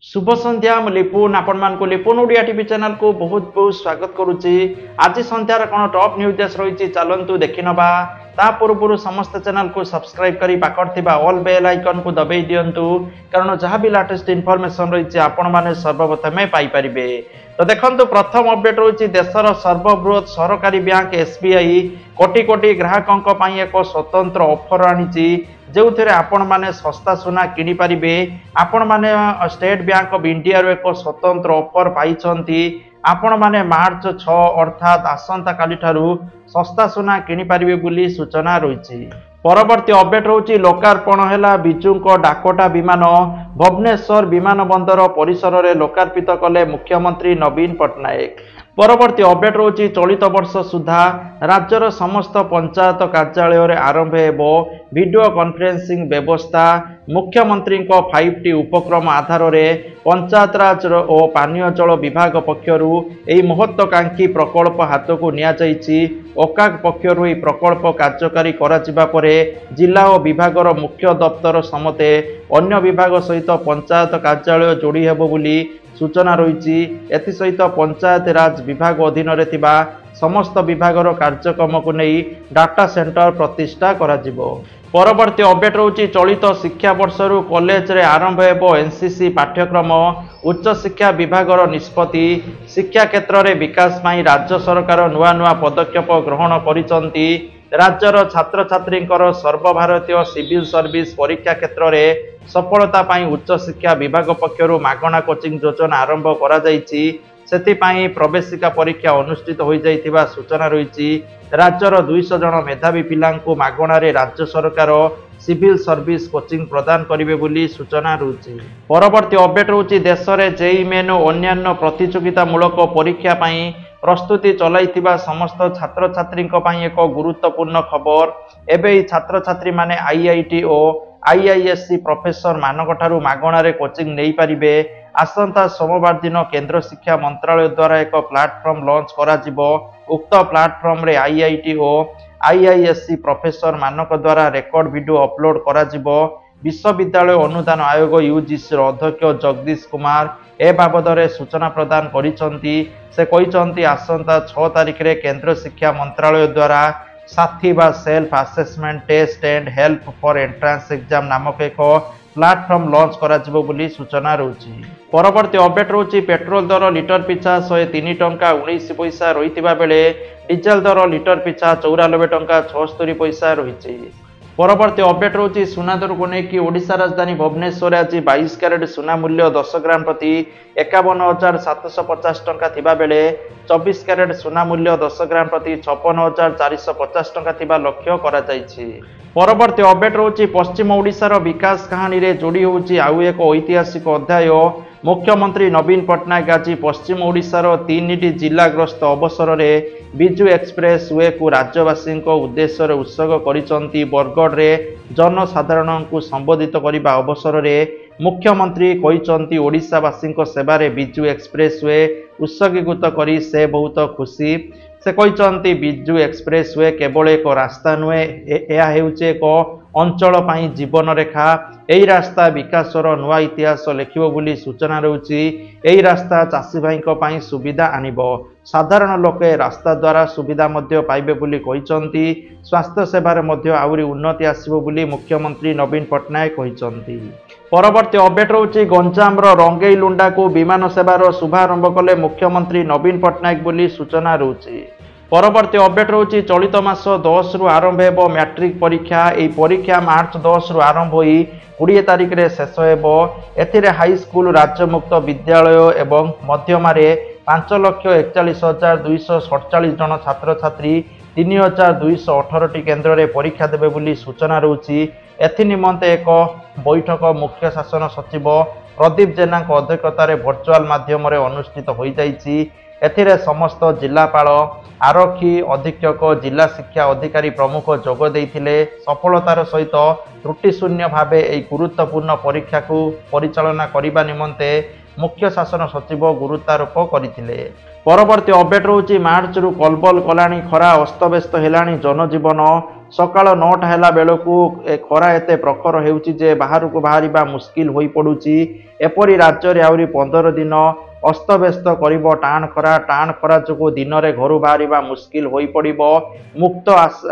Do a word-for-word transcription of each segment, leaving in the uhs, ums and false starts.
शुभ संध्या मु लिपुन आपण मान को लिपुन ओडिया टीवी चैनल को बहुत बहुत स्वागत करुच्ची। आज संध्यार कौन टॉप न्यूज रही चलतु देखि नबा ता पूर्व समस्त चैनल को सब्सक्राइब करी पाखर ऑल बेल आइकन को दबाई दिंतु कारण जहाँ भी लेटेस्ट इनफॉरमेशन रही आपण मैंने सर्वप्रथमे पाइपर। तो देखो प्रथम अपडेट रही देशर सर्वबृहत सरकारी बैंक एसबीआई कोटी कोटी ग्राहकों एक स्वतंत्र ऑफर आनी जो थे आपण माने सस्ता सुना किनी पारिबे। आपण माने स्टेट बैंक ऑफ इंडिया रो एक स्वतंत्र ऑफर पाइछंती। आपण माने मार्च छह अर्थात आसंता काली ठारू सस्ता सुना किनी पारिबे बोली सूचना रही। परवर्ती अपडेट रोची लोकार्पण हैला बिजुंको डाकोटा विमान भुवनेश्वर विमान बंदर परिसर में लोकार्पित कले मुख्यमंत्री नवीन पट्टनायक। परवर्ती अपडेट रोची चलित वर्ष सुधा राज्यर समस्त पंचायत कार्यालय आरंभ हेबो वीडियो कॉन्फ्रेंसिंग व्यवस्था। मुख्यमंत्री फाइव टी उपक्रम आधार में पंचायत राज और पानीय जल विभाग पक्षर यह महत्वाकांक्षी प्रकल्प हाथ को नियाଯାଇଛି। ओकाक पक्षर यह प्रकल्प कार्यकारी करा परे जिला और विभागर मुख्य दफ्तर समते अन्य विभाग सहित पंचायत कार्यालय जोड़ी हेबो बोली सूचना रही। एसहित पंचायत राज विभाग अधीन थिबा समस्त विभागर कार्यक्रम को नहीं डाटा सेंटर प्रतिष्ठा करा जिवो। परवर्ती अपडेट रोची चलित शिक्षा वर्षरु कॉलेज रे आरंभ हेबो एनसीसी पाठ्यक्रम। उच्च शिक्षा विभागर निष्पत्ति शिक्षा क्षेत्र में विकास पाई राज्य सरकार नुआ नुआ पदक्षेप ग्रहण करिसंती। राज्यर छात्र छात्री सर्वभारतीय सिविल सर्विस परीक्षा क्षेत्र में सफलता पाई उच्च शिक्षा विभाग पक्षर मागणा कोचिंग योजना आरंभ करा जायछि। सेथिपाई प्रवेशिका परीक्षा अनुष्ठित हो जाइथिबा सूचना रही। राज्यर दुई सौ जन मेधावी पिलांको मागणारे राज्य सरकार सिविल सर्विस कोचिंग प्रदान करिवे बोली सूचना रही। परवर्ती अपडेट रोची देश में जेई मेन और अन्य प्रतियोगितामूलक परीक्षा पाई प्रस्तुति चलाइथिबा समस्त छात्र छात्री एक गुरुत्वपूर्ण खबर। एबे छात्र छात्री माने आईआईटी और आईआईएससी प्रोफेसर मानक ठारू मागणारे कोचिंग नहीं पारिबे। आसंता सोमवार दिन केंद्र शिक्षा मंत्रालय द्वारा एक प्लाटफर्म लॉन्च करा जिवो। उक्त प्लाटफर्म रे आईआईटी और आईआईएससी प्रोफेसर मानक द्वारा रेकर्ड वीडियो अपलोड करा जिवो। विश्वविद्यालय अनुदान आयोग यूजीसी अध्यक्ष जगदीश कुमार ए बाबद सूचना प्रदान करिसंती। से कहिसंती आसंता छह तारिख रे केंद्र शिक्षा मंत्रालय द्वारा साथी बा self assessment test and help for entrance exam नामक एक प्लाटफर्म लॉन्च करा जिवो बोली सूचना रही। परवर्ती अपडेट रही पेट्रोल दर लिटर पिछा शहे तीन टंका उन्नीस पैसा रही बेले डीजेल दर लिटर पिछा चौरानबे टंका छस्तरी पैसा रही। परवर्ती अपडेट रही सुना दर को लेकिन ओडिशा राजधानी भुवनेश्वर आज बाईस क्यारेट सुना मूल्य दस ग्राम प्रति एकावन हजार सातश पचास टंका थिबा बेले चौबीस क्यारेट सुना मूल्य दस ग्राम प्रति छप्पन हजार चारिश पचास टंका थिबा लक्ष्य करा जायछि। परवर्ती अपडेट रही पश्चिम ओडिशार विकास कहानी रे जोड़ी होउछि आउ एक ऐतिहासिक अध्याय। मुख्यमंत्री नवीन पट्टनायक आज पश्चिम ओडिशार तीन जिला ग्रस्त अवसर में बिजु एक्सप्रेस वे को राज्यवासी उद्देश्य उत्सर्ग करिसंती। बरगढ़ रे जनसाधारण को संबोधित करने अवसर में मुख्यमंत्री कहिसंती ओडिशावासी सेवारे बिजु एक्सप्रेस वे उत्सर्गीकृत करी से बहुत खुशी। से कहिसंती बिजु एक्सप्रेस वे केवल एक रास्ता नुहे यह हेउचे एक अंचल पाई जीवन रेखा। यही रास्ता विकासर नुआ इतिहास लिखिबो बोली सूचना रही। यही रास्ता चाषी भाई सुविधा आनिबो। साधारण लोके रास्ता द्वारा सुविधा मध्य पाइबे बोली कहिसंती। स्वास्थ्य सेवार मध्य आउरी उन्नति आसिबो बोली मुख्यमंत्री नवीन पट्टनायक कहिसंती। परवर्ती अपडेट रही गंजाम रंगई लुंडा को विमान सेवार शुभारंभ कले मुख्यमंत्री नवीन पट्टनायक बोली सूचना रही। परवर्ती अपडेट रही चलित मास दस रु आरंभ हेबो मैट्रिक परीक्षा। यह परीक्षा मार्च दस रु आरंभ होई बीस तारिख रे शेष हेबो। एथिरे हाई स्कूल राज्यमुक्त विद्यालय एवं मध्यमारे पांच लक्ष एकचालीस हजार दुईश सड़चाश जन छात्र छात्री तीन हजार दुईश अठर टी केन्द्र में परीक्षा देवे बोली सूचना रही। एनिमंते एक बैठक मुख्य शासन सचिव प्रदीप जेना अध्यक्षतार भर्चुआल माध्यम अनुष्ठित हो जाइछि। एथिरे समस्त जिलापाल आरक्षी अधीक्षक जिला शिक्षा अधिकारी प्रमुख जोग देइथिले। सफलतार सहित त्रुटिशून्य भावे एही गुरुत्वपूर्ण परीक्षा को परिचालना करिबा निमंते मुख्य शासन सचिव गुरुत्वारोप करथिले। परवर्ती अपडेट रोची मार्च रु कलबल कलानी खरा अस्तव्यस्त हेलानी जनजीवन। सकाळ नौटा हेला बेलकू खरा एते प्रखर हेउची जे बाहर को बाहरिबा मुश्किल होई पडुची। एपरी राज्य रे आउरी पंद्रह दिन अस्तव्यस्त करिबो टाण खरा। टाण खरा जोगु दिन रे घरु बाहरिबा मुश्किल होई पडिबो। मुक्त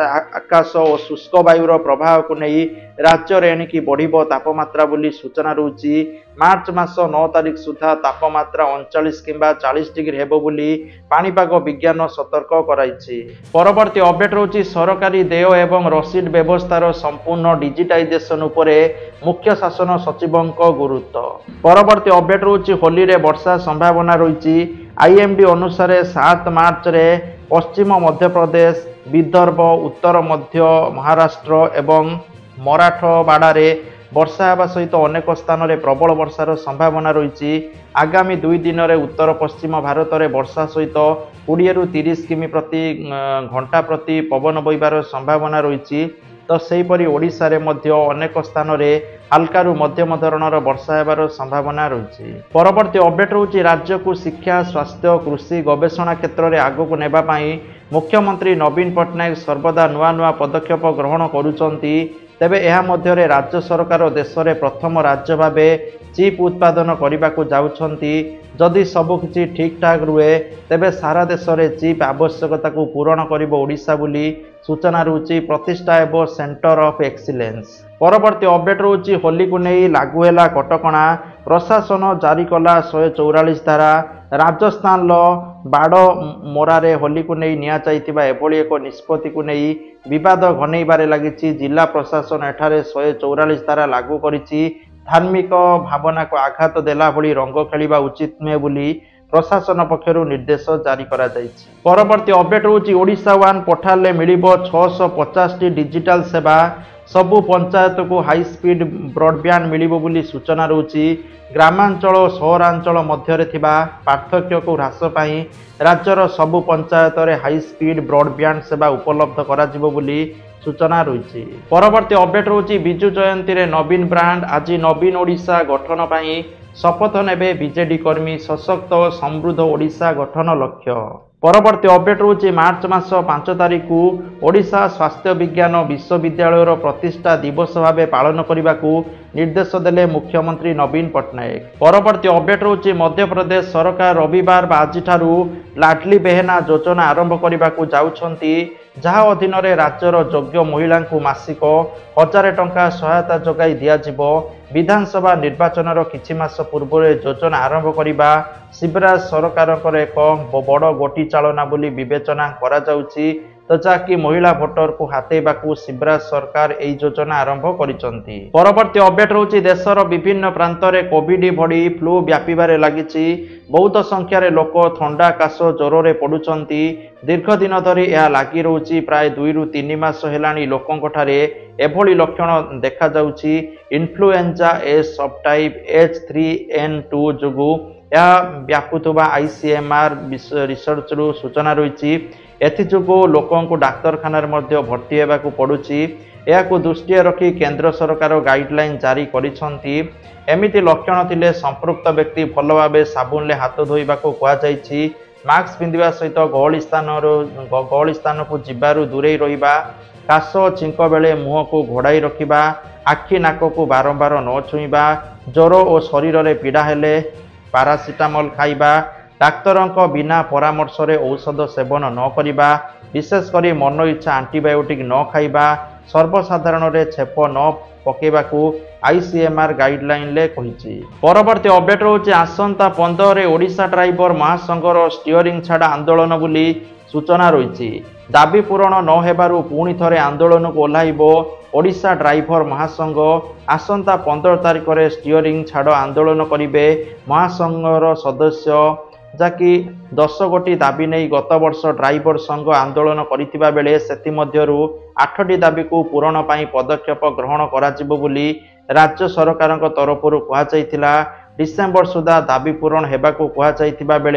आकाश और शुष्क वायुर प्रभाव को नहीं राज्य रे एणिकी बढ़िबो तापमात्रा बोली सूचना रहउची। मार्च मास नौ तारिख सुधा तापमात्रा उनचालीस किंबा चालीस डिग्री हेबो बोली पाणीपाग विज्ञान सतर्क कराइछि। परवर्ती अपडेट रहउची सरकारी देय एवं रसीद व्यवस्थार संपूर्ण डिजिटाइजेशन उपरे मुख्य शासन सचिवंक गुरुत्व। परवर्ती अपडेट रहउची होली रे वर्षा संभावना रहिछि। आईएमडी अनुसार सात मार्च रे पश्चिम मध्य प्रदेश विदर्भ उत्तर मध्य महाराष्ट्र एवं मराठवाड़ा रे वर्षा हेबा सहित अनेक स्थान रे प्रबल वर्षार संभावना रहिछि। आगामी दुई दिन रे उत्तर पश्चिम भारत रे वर्षा सहित बीस रु तीस किमी प्रति घंटा प्रति पवन बहिबार संभावना रहिछि। तो सेहीपरि ओडिशा रे मध्य अनेक स्थान रे हल्का रु मध्यम धरणर वर्षा हेबार संभावना रहिछि। परवर्ती अपडेट रहउछि राज्य को शिक्षा स्वास्थ्य कृषि गवेषणा क्षेत्र में आगक नेबा पई मुख्यमंत्री नवीन पट्टनायक सर्वदा नुआ नुआ पदक्षेप ग्रहण करुचंती। तेबे एहा मध्य रे राज्य सरकार देश रे प्रथम राज्य भाबे चिप उत्पादन करने को जाउछंती। जदि सबकिछि ठीक ठाक रुहे तेबे सारा देश रे चिप आवश्यकता को पूरण करिबो ओडिशा बोली सूचना रहउछि। प्रतिष्ठा एवं सेंटर ऑफ एक्सीलेंस। परवर्ती अपडेट रहउछि होली को नहीं लागू हैला कटकणा। प्रशासन जारी कला एक सौ चौवालीस धारा। राजस्थान लो बाड़ मोरारे होली को नहीं निया जाइतिबा एभली एक निष्पत्ति को नहीं विवाद घनैबारे लागिछि। जिला प्रशासन एठारे एक सौ चौवालीस धारा लागू करिछि। धार्मिक भावना को आघात देला भली रंग खेलिबा उचित नुहे बोली प्रशासन पक्षरु निर्देश जारी करा जाइछि। परवर्ती अपडेट रहउछि ओडिशा वन पोर्टाल रे मिलिबो छह सौ पचास टी डिजिटल सेवा। सबु पंचायत को हाई स्पीड ब्रॉडबैंड मिलिबो बोली सूचना रहउछि। ग्रामांचल और सहरांचल मध्य थिबा पार्थक्य को ह्रास पाई राज्यर सबु पंचायत रे हाई स्पीड ब्रॉडबैंड सेवा उपलब्ध करा जिवो बोली सूचना रही। परवर्ती अपडेट रहउछि बिजु जयंती रे नवीन ब्रांड। आज नवीन ओडिशा गठन पाई शपथ नेबे बीजेडी कर्मी। सशक्त और समृद्ध ओडिशा गठन लक्ष्य। परवर्ती अपडेट रहउछि मार्च मास पांच तारिख को ओडिशा स्वास्थ्य विज्ञान विश्वविद्यालय प्रतिष्ठा दिवस भाव पालन करने को निर्देश देले मुख्यमंत्री नवीन पट्टनायक। परवर्ती अपडेट रहउछि मध्य प्रदेश सरकार रविवार बा आज ठारू लाडली बेहेना योजना आरंभ करने को जाउछंती। जहाँ अधीन रे राज्यर योग्य महिला को मासिक हजार टंका सहायता जगाई दियाजिबो। विधानसभा निर्वाचन किछि मास पूर्व योजना आरंभ करने शिवराज सरकार एक बड़ गोटी चालना बोली विवेचना करा जाउछि। तो जहाँकि महिला भोटर को हाथेबाकू शिवराज सरकार एही योजना आरंभ करिसंती। परवर्ती अपडेट रहउछि देशर विभिन्न प्रांत रे कोविड भड़ी फ्लू व्यापीबारे लागिछि। बहुत संख्यार लोक थंडा काश ज्वर रे पडुचंती। दीर्घ दिन धरी यह लागी रहउछि। प्राय दुई रु तीन मास हेलानी लोकंक ठारे एभली लक्षण देखा जाउछि। Influenza A subtype H three N two जोगु यह व्यापुथुबा आईसीएमआर रिसर्च रु सूचना रही। एथिजोगु लोकों को डाक्तरखाना मध्य भर्ती होगाकू पड़ुछि। यह दृष्टि रखी केंद्र सरकार गाइडलाइन जारी करिसंती। एमिति लक्षण थिले संपृक्त व्यक्ति भल भाव साबुन ले हाथ धोइबाकू कुहाଯାଇଛି। मास्क पिंधिबा सहित गहली स्थान गहली स्थान को जिबारु दूरे रहिबा। काश छिंक बेले मुह को घोड़ाई रखिबा। आखि नाक को बारंबार न छुईबा। ज्वर और शरीर में पीड़ा हेले पारासिटामोल खाइबा। डाक्तरंक बिना परामर्श रे औषध सेवन न करिबा। विशेषकर मन इच्छा आंटीबायोटिक न खाइबा। सर्वसाधारण रे छेप न पकेबाकू आईसीएमआर गाइडलाइन ले कहिछि। परवर्ती अपडेट रहउछि आसंता पंद्रह रे ओडिशा ड्राइवर महासंघर स्टीयरिंग छाड़ा आंदोलन बोली सूचना रही। दाबी पूरण न हेबारु पुणी थरे आंदोलन को ओह्लाइबो ओडिशा ड्राइवर महासंघ। आसंता पंद्रह तारिख रे स्टीयरिंग छाड़ आंदोलन करिवे महासंघर सदस्य। जाकि दस गोटी दाबी नहीं गत वर्ष ड्राइवर संघ आंदोलन करिथिबा बेले सेति मध्यरु आठटी दाबी को पूरण पाई पदक्षेप ग्रहण कराजिबो बोली राज्य सरकारक तरफरु कुहाଯାଇଥିଲା। डिसेम्बर सुधा दाबी पूरण हेबाकू कुहाଯାଇଥିବା बेले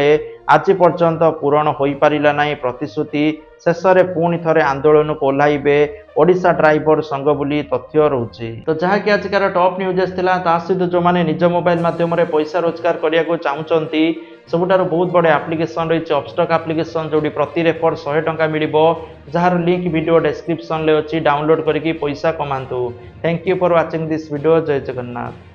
आज पर्यंत पूरण हो पारिला नहीं प्रतिश्रुति शेष में पुणी थे आंदोलन को ओह्लैबे ओडिशा ड्राइवर संघ बोली तथ्य रोचे। तो जहाँकि आजिकार टॉप न्यूज आसाला सहित जो मैंने निज मोबाइल माध्यम पैसा रोजगार करने को चाहूँगी सबुठार बहुत बड़े आप्लिकेसन रही अपस्टॉक आप्लिकेसन जो प्रति रेफर सौ टंका मिल जार लिंक वीडियो डिस्क्रिप्शन में अच्छी डाउनलोड करके पैसा कमातु। Thank you for watching this video. जय जगन्नाथ।